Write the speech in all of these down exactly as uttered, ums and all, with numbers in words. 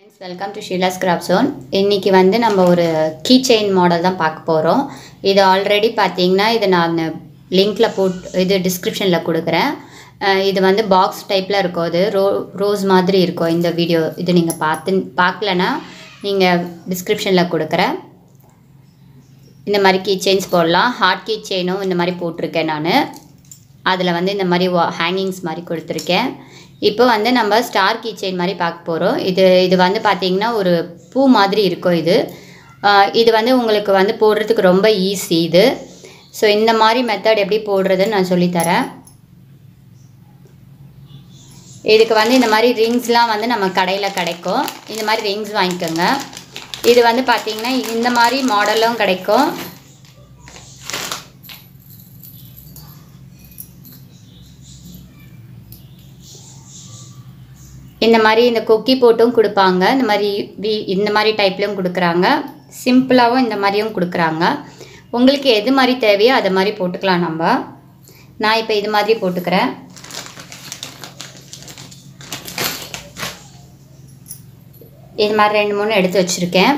Welcome to Sheila's Craft Zone. இன்னைக்கு வந்து நம்ம ஒரு key chain மாடல் தான் பார்க்க போறோம். இது ஆல்ரெடி பாத்தீங்கன்னா இது நான் லிங்க்ல போட் இது டிஸ்கிரிப்ஷன்ல கொடுக்கிறேன். இது வந்து பாக்ஸ் டைப்ல இருக்கும். அது ரோஸ் மாதிரி இருக்கும் இந்த வீடியோ. இது நீங்க பார்த்து பார்க்கலனா நீங்க டிஸ்கிரிப்ஷன்ல கொடுக்கிறேன். இந்த மாதிரி key chains போடலாம். ஹார்ட் key chainனும் இந்த மாதிரி போட்டுருக்கேன் நான். அதுல வந்து இந்த மாதிரி ஹேங்கிங்ஸ் மாதிரி கொடுத்திருக்கேன். இப்போ வந்து நம்ம ஸ்டார் கீ செயின் மாதிரி பார்க்க போறோம். இது இது வந்து பாத்தீங்கன்னா ஒரு பூ மாதிரி இருக்கும் இது. இது வந்து உங்களுக்கு வந்து போடுறதுக்கு ரொம்ப ஈஸி இது. சோ இந்த மாதிரி மெத்தட் எப்படி போடுறதுன்னு நான் சொல்லி தரேன். இதுக்கு வந்து இந்த மாதிரி ரிங்ஸ்லாம் வந்து நம்ம கடையில கிடைக்கும். இந்த மாதிரி ரிங்ஸ் வாங்கிக்கோங்க. இது வந்து பாத்தீங்கன்னா இந்த மாதிரி மாடலும் கிடைக்கும். இந்த மாதிரி இந்த கொக்கி போட்டும் கொடுப்பாங்க. இந்த மாதிரி இந்த மாதிரி டைப்லயும் கொடுக்கறாங்க. சிம்பிளாவும் இந்த மாதிரியும் கொடுக்கறாங்க. உங்களுக்கு எது மாதிரி தேவையோ அத மாதிரி போட்டுக்கலாம் நம்ம. நான் இப்போ இது மாதிரி போட்டுக்கறேன். இது மாதிரி ரெண்டு மூணு எடுத்து வச்சிருக்கேன்.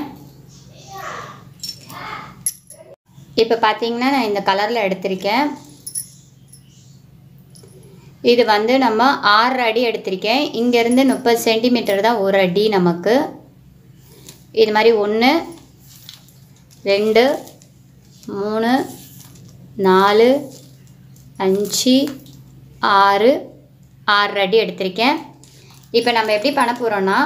இப்போ பாத்தீங்கன்னா நான் இந்த கலர்ல எடுத்துர்க்கேன். இது வந்து நம்ம ஆறு அடி எடுத்துர்க்கேன். இங்க இருந்து முப்பது சென்டிமீட்டர் தான் ஒரு அடி நமக்கு. இது மாதிரி ஒன்று ரெண்டு மூணு நாலு அஞ்சு ஆறு ஆறு அடி எடுத்துர்க்கேன். இப்போ நம்ம எப்படி பண்ண போறோம்னா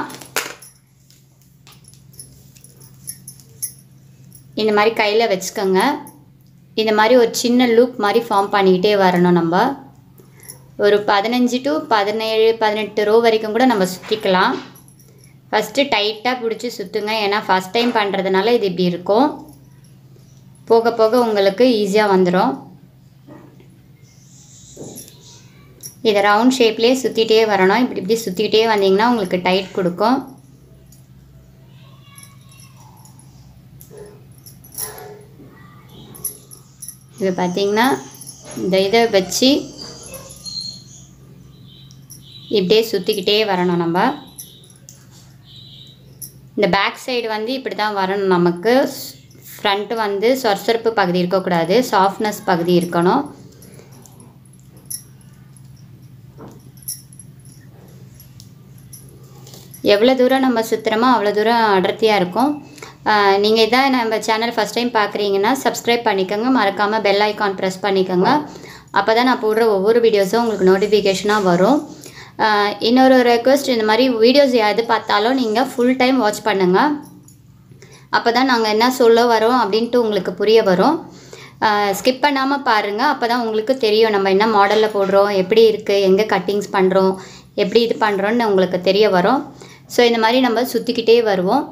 இந்த மாதிரி கையில வெச்சுக்கங்க. இந்த மாதிரி ஒரு சின்ன லூப் மாதிரி ஃபார்ம் பண்ணிட்டே வரணும் நம்ம. ஒரு பதினஞ்சு டு பதினேழு பதினெட்டு ரோ வரைக்கும் கூட நம்ம சுத்திக்கலாம். ஃபர்ஸ்ட் டைட்டா பிடிச்சு சுத்துங்க. ஏனா ஃபர்ஸ்ட் டைம் பண்றதுனால இது இப்படி இருக்கும். போக போக உங்களுக்கு ஈஸியா வந்துரும். இத ரவுண்ட் ஷேப்லயே சுத்திட்டே வரணும். இப்படி இப்படி சுத்திட்டே வந்தீங்கன்னா உங்களுக்கு டைட் கொடுக்கும். இது பாத்தீங்கன்னா இந்த இத வெச்சி இப்படியே சுத்திக்கிட்டே வரணும் நம்ம. இந்த பேக் சைடு வந்து இப்படி தான் வரணும் நமக்கு. ஃப்ரண்ட் வந்து சொர்சர்ப்பு பகுதி இருக்க கூடாது. சாஃப்ட்னஸ் பகுதி இருக்கணும். எவ்வளவு தூரம் நம்ம சுத்துறோமோ அவ்வளவு தூரம் அடர்த்தியா இருக்கும். நீங்க இதான் நம்ம சேனல் ஃபர்ஸ்ட் டைம் பார்க்கறீங்கன்னா Subscribe பண்ணிக்கங்க. மறக்காம பெல் ஐகான் பிரஸ் பண்ணிக்கங்க. அப்பதான் நான் போடுற ஒவ்வொரு வீடியோஸும் உங்களுக்கு நோட்டிஃபிகேஷனா வரும். இன்னொரு ரெக்வெஸ்ட், இந்த மாதிரி வீடியோஸ் எது பார்த்தாலும் நீங்க ஃபுல் டைம் வாட்ச் பண்ணுங்க. அப்பதான் நாங்க என்ன சொல்ல வரோம் அப்படினு உங்களுக்கு புரிய வரும். ஸ்கிப் பண்ணாம பாருங்க. அப்பதான் உங்களுக்கு தெரியும் நம்ம என்ன மாடல்ல போடுறோம், எப்படி இருக்கு, எங்க கட்டிங்ஸ் பண்றோம், எப்படி இது பண்றோம்னு உங்களுக்கு தெரிய வரும். சோ இந்த மாதிரி நம்ம சுத்திக்கிட்டே வருவோம்.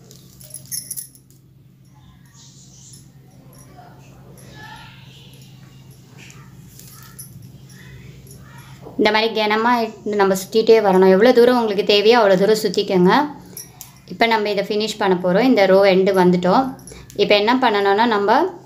இந்த மாதிரி கனமா நம்ம சுத்திட்டே வரணும். எவ்வளவு தூரம் உங்களுக்கு தேவையோ அவ்வளவு தூரம் சுத்திக்கங்க. இப்போ நம்ம இத finish பண்ண போறோம். இந்த ரோ எண்ட் வந்துட்டோம். இப்போ என்ன பண்ணனும்னா நம்ம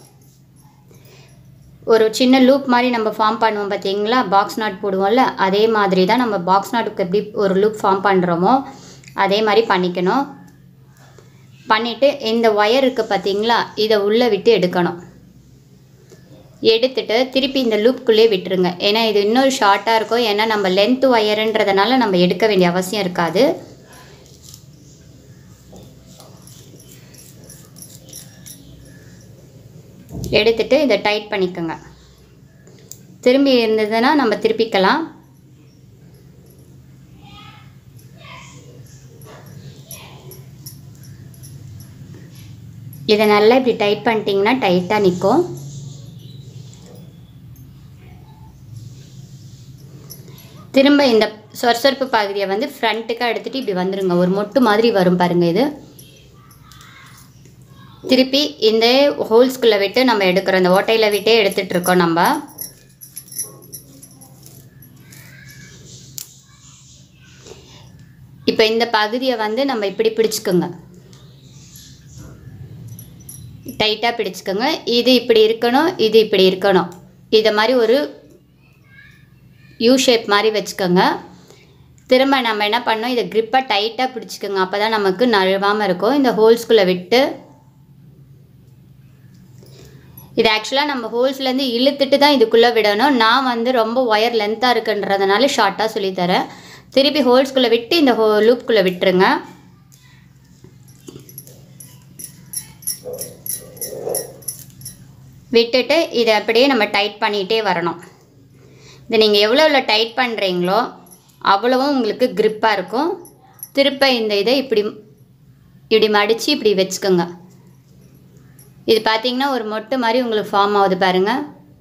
ஒரு சின்ன லூப் மாதிரி நம்ம ஃபார்ம் பண்ணுவோம் பாத்தீங்களா? பாக்ஸ் நாட் போடுவோம்ல, அதே மாதிரி தான் நம்ம பாக்ஸ் நாட்டுக்கு எப்படி ஒரு லூப் ஃபார்ம் பண்றோமோ அதே மாதிரி பண்ணிக்கணும். பண்ணிட்டு இந்த வயர் இருக்கு பாத்தீங்களா? இத உள்ள விட்டு எடுக்கணும். எடுத்துட்டு திருப்பி இந்த லூப்க்குள்ளே விட்டுருங்க. ஏனா இது இன்னொரு ஷார்ட்டா இருக்கும். ஏனா நம்ம லெந்த் வயர்ன்றதனால நம்ம எடுக்க வேண்டிய அவசியம் இருக்காது. எடுத்துட்டு இத டைட் பண்ணிக்கங்க. திரும்பி இருந்ததுனா நம்ம திருப்பிக்கலாம். இத நல்லா இப்படி டைட் பண்ணிட்டீங்கன்னா டைட்டா நிக்கும். திரும்ப இந்த சொர்சர்ப்பு பகுதியை வந்து ஃப்ரண்ட்க்கு எடுத்துட்டு இப்படி வந்துருங்க. ஒரு மொட்டு மாதிரி வரும் பாருங்க இது. திருப்பி இந்த ஹோல்ஸ்க்குள்ள விட்டு நம்ம எடுக்கறோம். இந்த ஓட்டையில விட்டே எடுத்துட்டு இருக்கோம் நம்ம. இப்போ இந்த பகுதியை வந்து நம்ம இப்படி பிடிச்சுக்கங்க. டைட்டா பிடிச்சுக்கங்க. இது இப்படி இருக்கணும், இது இப்படி இருக்கணும். இத மாதிரி ஒரு U shape மாதிரி வெச்சுக்கங்க. திரும்ப நம்ம என்ன பண்ணோம், இதை க்ரிப்பாக டைட்டாக பிடிச்சிக்கோங்க. அப்போ தான் நமக்கு நழுவாமல் இருக்கும். இந்த ஹோல்ஸ்குள்ளே விட்டு இது ஆக்சுவலாக நம்ம ஹோல்ஸ்லேருந்து இழுத்துட்டு தான் இதுக்குள்ளே விடணும். நான் வந்து ரொம்ப ஒயர் லென்த்தாக இருக்குன்றதுனால ஷார்ட்டாக சொல்லித்தரேன். திருப்பி ஹோல்ஸ்குள்ளே விட்டு இந்த ஹோ லூப்குள்ளே விட்டுருங்க. விட்டுட்டு இதை அப்படியே நம்ம டைட் பண்ணிகிட்டே வரணும். இதை நீங்கள் எவ்வளோ எவ்வளோ டைட் பண்ணுறீங்களோ அவ்வளவும் உங்களுக்கு க்ரிப்பாக இருக்கும். திருப்ப இந்த இதை இப்படி இப்படி மடித்து இப்படி வச்சுக்கோங்க. இது பார்த்திங்கன்னா ஒரு மொட்டு மாதிரி உங்களுக்கு ஃபார்ம் ஆகுது பாருங்கள்.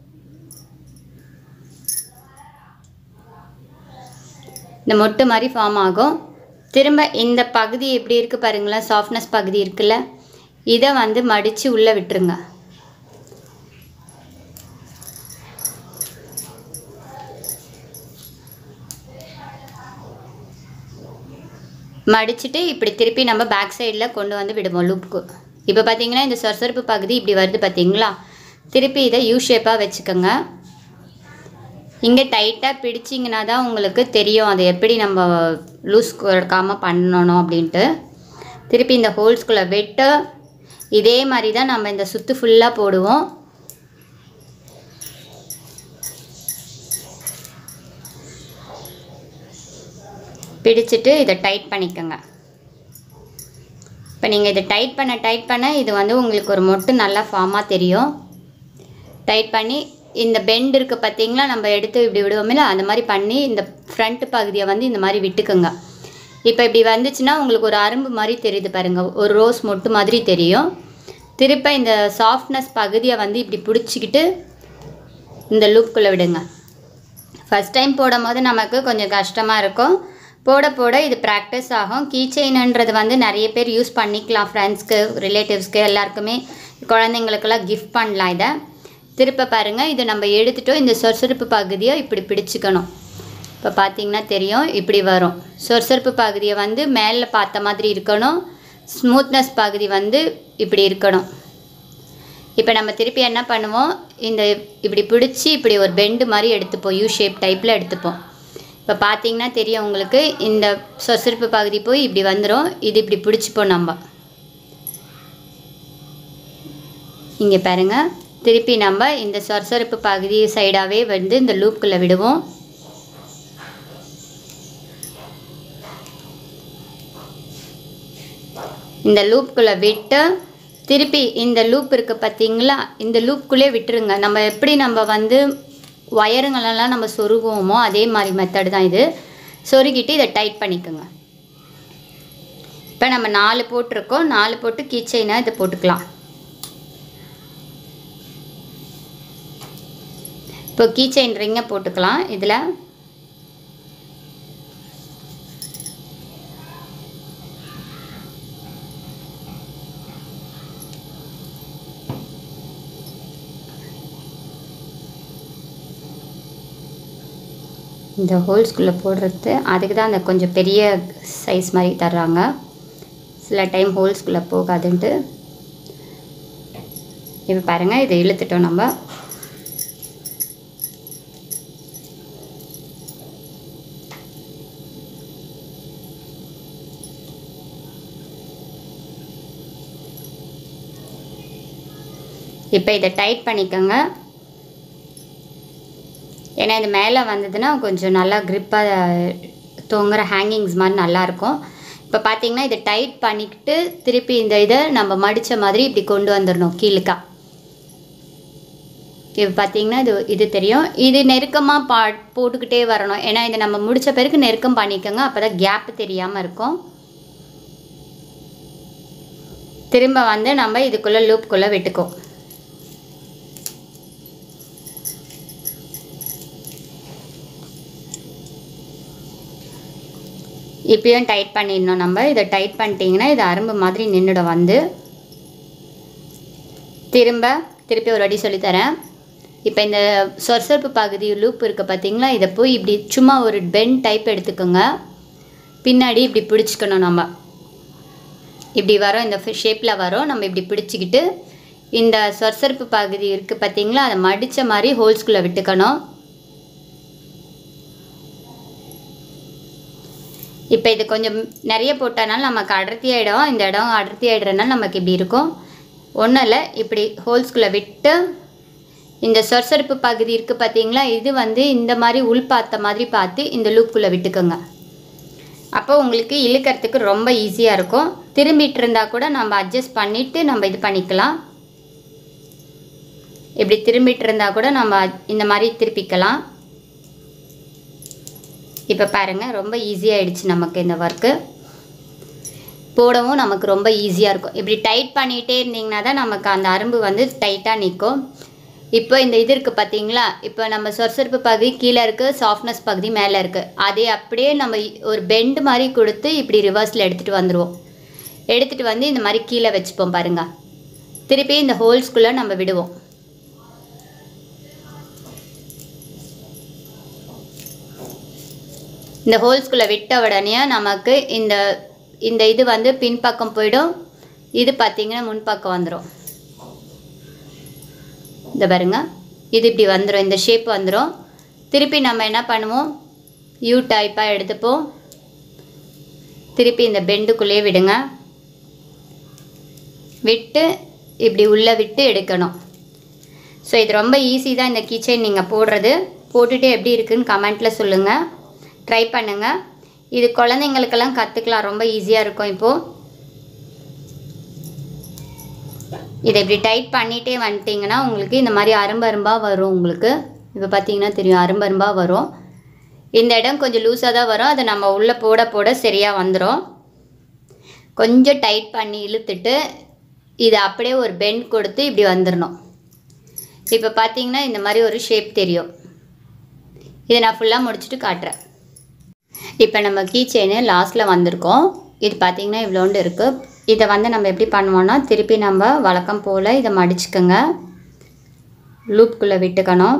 இந்த மொட்டு மாதிரி ஃபார்ம் ஆகும். திரும்ப இந்த பகுதி எப்படி இருக்குது பாருங்களேன், சாஃப்ட்னஸ் பகுதி இருக்குல்ல, இதை வந்து மடித்து உள்ளே விட்டுருங்க. மடிச்சுட்டு இப்படி திருப்பி நம்ம பேக் சைடில் கொண்டு வந்து விடுவோம் லூப்புக்கு. இப்போ பார்த்தீங்கன்னா இந்த சொரசொரப்பு பகுதி இப்படி வருது பார்த்தீங்களா. திருப்பி இதை யூ ஷேப்பாக வச்சுக்கோங்க. இங்கே டைட்டாக பிடிச்சிங்கன்னா தான் உங்களுக்கு தெரியும் அது எப்படி நம்ம லூஸ் கொடுக்காமல் பண்ணணும் அப்படின்ட்டு. திருப்பி இந்த ஹோல்ஸ்குள்ளே விட்டு இதே மாதிரி தான் நம்ம இந்த சுற்று ஃபுல்லாக போடுவோம். பிடிச்சிட்டு இதை டைட் பண்ணிக்கோங்க. இப்போ நீங்கள் இதை டைட் பண்ண டைட் பண்ண இது வந்து உங்களுக்கு ஒரு மொட்டு நல்லா ஃபார்மாக தெரியும். டைட் பண்ணி இந்த பெண்ட் இருக்குது பார்த்தீங்களா, நம்ம எடுத்து இப்படி விடுவோமில்ல, அந்த மாதிரி பண்ணி இந்த ஃப்ரண்ட் பகுதியை வந்து இந்த மாதிரி விட்டுக்குங்க. இப்போ இப்படி வந்துச்சுன்னா உங்களுக்கு ஒரு அரும்பு மாதிரி தெரியுது பாருங்கள், ஒரு ரோஸ் மொட்டு மாதிரி தெரியும். திருப்ப இந்த சாஃப்ட்னஸ் பகுதியை வந்து இப்படி பிடிச்சிக்கிட்டு இந்த லூப்புக்குள்ளே விடுங்க. ஃபஸ்ட் டைம் போடும் போது நமக்கு கொஞ்சம் கஷ்டமாக இருக்கும். போட போட இது ப்ராக்டிஸ் ஆகும். கீ செயின்ன்றது வந்து நிறைய பேர் யூஸ் பண்ணிக்கலாம். ஃப்ரெண்ட்ஸ்க்கு, ரிலேட்டிவ்ஸ்க்கு, எல்லாருக்குமே, குழந்தைங்களுக்கெல்லாம் கிஃப்ட் பண்ணலாம். இதை திருப்ப பாருங்கள், இது நம்ம எடுத்துட்டோம். இந்த சொற்சொருப்பு பகுதியை இப்படி பிடிச்சிக்கணும். இப்போ பார்த்தீங்கன்னா தெரியும், இப்படி வரும். சொற்சொருப்பு பகுதியை வந்து மேலே பார்த்த மாதிரி இருக்கணும். ஸ்மூத்னஸ் பகுதி வந்து இப்படி இருக்கணும். இப்போ நம்ம திருப்பி என்ன பண்ணுவோம், இந்த இப்படி பிடிச்சி இப்படி ஒரு பெண்டு மாதிரி எடுத்துப்போம். யூ ஷேப் டைப்பில் எடுத்துப்போம். இப்போ பார்த்தீங்கன்னா தெரியும் உங்களுக்கு, இந்த சொசரிப்பு பகுதி போய் இப்படி வந்துடும். இது இப்படி பிடிச்சிப்போம் நம்ம. இங்கே பாருங்கள், திருப்பி நம்ம இந்த சொரசொரப்பு பகுதி சைடாகவே வந்து இந்த லூப்புக்குள்ளே விடுவோம். இந்த லூப்புக்குள்ளே விட்டு திருப்பி இந்த லூப் இருக்குது பார்த்தீங்களா, இந்த லூப்புக்குள்ளே விட்டுருங்க. நம்ம எப்படி நம்ம வந்து ஒயருங்களெல்லாம் நம்ம சொருகுவோமோ அதே மாதிரி மெத்தடு தான் இது. சொருகிட்டு இதை டைட் பண்ணிக்கோங்க. இப்போ நம்ம நாலு போட்டிருக்கோம். நாலு போட்டு கீ செயினாக இதை போட்டுக்கலாம். இப்போ கீ செயின் ரிங்கை போட்டுக்கலாம். இதில் இந்த ஹோல்ஸ்குள்ளே போடுறது அதுக்கு தான் அந்த கொஞ்சம் பெரிய சைஸ் மாதிரி தர்றாங்க. சில டைம் ஹோல்ஸ்குள்ளே போகாதுன்ட்டு. இப்போ பாருங்கள், இதை இழுத்துட்டோம் நம்ம. இப்போ இதை டைட் பண்ணிக்கோங்க. ஏன்னா இது மேலே வந்ததுன்னா கொஞ்சம் நல்லா க்ரிப்பாக தொங்குற ஹேங்கிங்ஸ் மாதிரி நல்லாயிருக்கும். இப்போ பார்த்தீங்கன்னா இதை டைட் பண்ணிக்கிட்டு திருப்பி இந்த இதை நம்ம மடித்த மாதிரி இப்படி கொண்டு வந்துடணும் கீழுக்கா. இப்போ பார்த்தீங்கன்னா இது இது தெரியும். இது நெருக்கமாக பா போட்டுக்கிட்டே வரணும். ஏன்னா இதை நம்ம முடித்த பிறகு நெருக்கம் பண்ணிக்கோங்க. அப்போ தான் கேப்பு தெரியாமல் இருக்கும். திரும்ப வந்து நம்ம இதுக்குள்ளே லூப்புக்குள்ளே விட்டுக்கோ. இப்பயும் டைட் பண்ணிடணும் நம்ம. இதை டைட் பண்ணிட்டீங்கன்னா இது அரும்பு மாதிரி நின்றுடும் வந்து. திரும்ப திருப்பி ஒரு அடி சொல்லித்தரேன். இப்போ இந்த சொரசொரப்பு பகுதி லூப் இருக்குது பார்த்தீங்களா, இதை போய் இப்படி சும்மா ஒரு பெண்ட் டைப் எடுத்துக்கோங்க. பின்னாடி இப்படி பிடிச்சிக்கணும். நம்ம இப்படி வரோம், இந்த ஷேப்பில் வரும். நம்ம இப்படி பிடிச்சிக்கிட்டு இந்த சொரசொரப்பு பகுதி இருக்குது பார்த்தீங்களா, அதை மடித்த மாதிரி ஹோல்ஸ்குள்ளே விட்டுக்கணும். இப்போ இது கொஞ்சம் நிறைய போட்டனால நமக்கு அடர்த்தி ஆகிடும். இந்த இடம் அடர்த்தி ஆகிடுறதுனால நமக்கு இப்படி இருக்கும். ஒன்றும் இல்லை, இப்படி ஹோல்ஸ்குள்ளே விட்டு இந்த சொற்சொருப்பு பகுதி இருக்குது பார்த்தீங்களா, இது வந்து இந்த மாதிரி உள் பார்த்த மாதிரி பார்த்து இந்த லூப்புக்குள்ளே விட்டுக்கோங்க. அப்போ உங்களுக்கு இழுக்கிறதுக்கு ரொம்ப ஈஸியாக இருக்கும். திரும்பிட்டு இருந்தால் கூட நம்ம அட்ஜஸ்ட் பண்ணிவிட்டு நம்ம இது பண்ணிக்கலாம். இப்படி திரும்பிட்டு இருந்தால் கூட நம்ம இந்த மாதிரி திருப்பிக்கலாம். இப்போ பாருங்கள், ரொம்ப ஈஸியாகிடுச்சு நமக்கு இந்த ஒர்க்கு. போடவும் நமக்கு ரொம்ப ஈஸியாக இருக்கும். இப்படி டைட் பண்ணிகிட்டே இருந்தீங்கன்னா தான் நமக்கு அந்த அரும்பு வந்து டைட்டாக நிற்கும். இப்போ இந்த இது இருக்குது பார்த்தீங்களா, இப்போ நம்ம சொற்சொருப்பு பகுதி கீழே இருக்குது, சாஃப்ட்னஸ் பகுதி மேலே இருக்குது. அதே அப்படியே நம்ம ஒரு பெண்டு மாதிரி கொடுத்து இப்படி ரிவர்ஸில் எடுத்துகிட்டு வந்துடுவோம். எடுத்துகிட்டு வந்து இந்த மாதிரி கீழே வச்சுப்போம் பாருங்கள். திருப்பி இந்த ஹோல்ஸ்குள்ளே நம்ம விடுவோம். இந்த ஹோல்ஸ்குள்ளே விட்ட உடனே நமக்கு இந்த இந்த இது வந்து பின்பக்கம் போயிடும். இது பார்த்திங்கன்னா முன்பக்கம் வந்துடும். இந்த பாருங்க, இது இப்படி வந்துடும், இந்த ஷேப் வந்துடும். திருப்பி நம்ம என்ன பண்ணுவோம், யூ டைப்பாக எடுத்துப்போம். திருப்பி இந்த பெண்டுக்குள்ளேயே விடுங்க. விட்டு இப்படி உள்ளே விட்டு எடுக்கணும். ஸோ இது ரொம்ப ஈஸி தான் இந்த கீச்செயின் நீங்கள் போடுறது. போட்டுட்டு எப்படி இருக்குதுன்னு கமெண்ட்டில் சொல்லுங்கள். ட்ரை பண்ணுங்கள். இது குழந்தைங்களுக்கெல்லாம் கற்றுக்கலாம், ரொம்ப ஈஸியாக இருக்கும். இப்போது இதை இப்படி டைட் பண்ணிகிட்டே வந்துட்டிங்கன்னா உங்களுக்கு இந்த மாதிரி அரும்பு அரும்பாக வரும். உங்களுக்கு இப்போ பார்த்தீங்கன்னா தெரியும், அரும்பு அரும்பாக வரும். இந்த இடம் கொஞ்சம் லூஸாக தான் வரும். அதை நம்ம உள்ளே போட போட சரியாக வந்துடும். கொஞ்சம் டைட் பண்ணி இழுத்துட்டு இதை அப்படியே ஒரு பெண்ட் கொடுத்து இப்படி வந்துடணும். இப்போ பார்த்தீங்கன்னா இந்த மாதிரி ஒரு ஷேப் தெரியும். இதை நான் ஃபுல்லாக முடிச்சுட்டு காட்டுறேன். இப்போ நம்ம கீ செயினு லாஸ்ட்டில் வந்திருக்கோம். இது பார்த்திங்கன்னா இவ்வளோண்டு இருக்குது. இதை வந்து நம்ம எப்படி பண்ணுவோன்னா, திருப்பி நம்ம வழக்கம் போல் இதை மடிச்சுக்கோங்க. லூப்புக்குள்ளே விட்டுக்கணும்.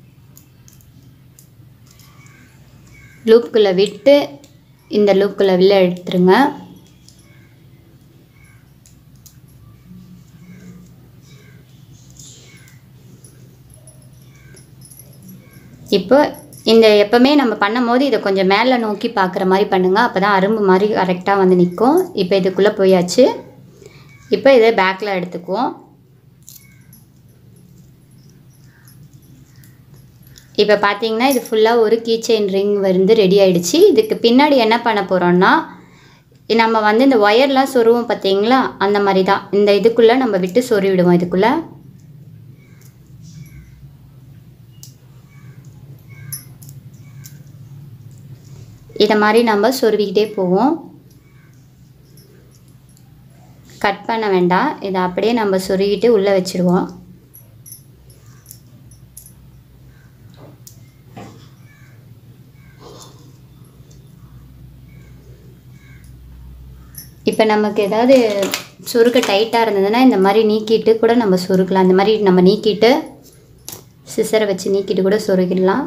லூப்புக்குள்ளே விட்டு இந்த லூப்புக்குள்ளே வெளில எடுத்துருங்க. இப்போ இந்த எப்போவுமே நம்ம பண்ணும் போது இதை கொஞ்சம் மேலே நோக்கி பார்க்குற மாதிரி பண்ணுங்கள். அப்போ தான் அரும்பு மாதிரி கரெக்டாக வந்து நிற்கும். இப்போ இதுக்குள்ளே போயாச்சு. இப்போ இதை பேக்கில் எடுத்துக்குவோம். இப்போ பார்த்தீங்கன்னா இது ஃபுல்லாக ஒரு கீ செயின் ரிங் வந்து ரெடி ஆகிடுச்சு. இதுக்கு பின்னாடி என்ன பண்ண போகிறோன்னா, நம்ம வந்து இந்த ஒயர்லாம் சொருவோம் பார்த்தீங்களா, அந்த மாதிரி தான் இந்த இதுக்குள்ளே நம்ம விட்டு சொருவி விடுவோம். இதுக்குள்ளே இதை மாதிரி நம்ம சொருவிக்கிட்டே போவோம். கட் பண்ண வேண்டாம். இதை அப்படியே நம்ம சொருகிட்டு உள்ளே வச்சுடுவோம். இப்போ நமக்கு ஏதாவது சொருக்க டைட்டாக இருந்ததுன்னா இந்த மாதிரி நீக்கிட்டு கூட நம்ம சொருக்கலாம். இந்த மாதிரி நம்ம நீக்கிட்டு சிசரை வச்சு நீக்கிட்டு கூட சொருகிடலாம்.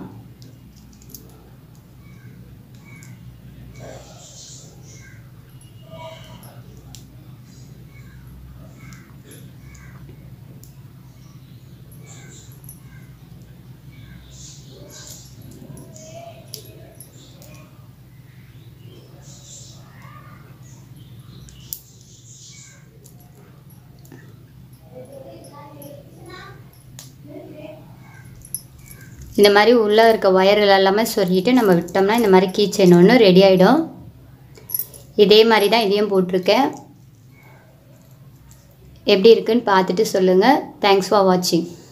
இந்த மாதிரி உள்ளே இருக்க ஒயர்கள் எல்லாமே சொருகிட்டு நம்ம விட்டோம்னா இந்த மாதிரி கீ செயின் ஒன்று ரெடி ஆகிடும். இதே மாதிரி தான் இதையும் போட்டிருக்கேன். எப்படி இருக்குன்னு பார்த்துட்டு சொல்லுங்கள். தேங்க்ஸ் ஃபார் வாட்சிங்.